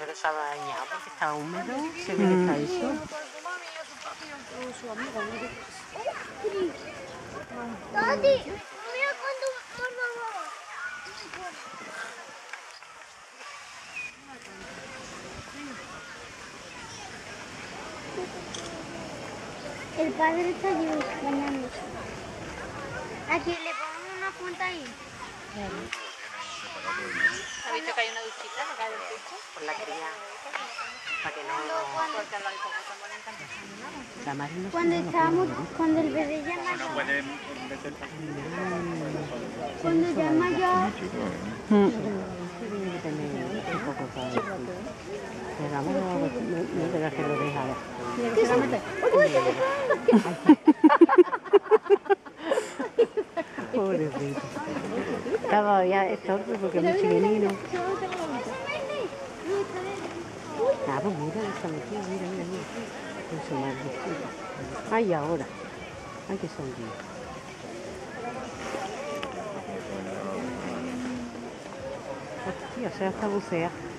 pero se ha bañado porque estaba húmedo, se ve que está eso. Tati, mira cuando morro. El padre está allí bañándose. Aquí le ponemos una punta ahí. Claro. ¿Has visto que hay una duchita acá del techo? Por la cría. Para que no... Porque a los hipopótamos les encanta esa La madre no Cuando se lo estábamos, puede cuando el bebé ya es mayor. ver. Cuando ya es mayor. Tiene que tener un poco para eso. Pero vamos, no te que lo deja. ¿Qué se mete? Pobrecito. Estaba ya torpe porque es muy chiquitino. Ah, pues mira, esa metida, mira. Con su madrecita. Ay, ahora. Ay, que son bien. Hostia, o sea, hasta bucea.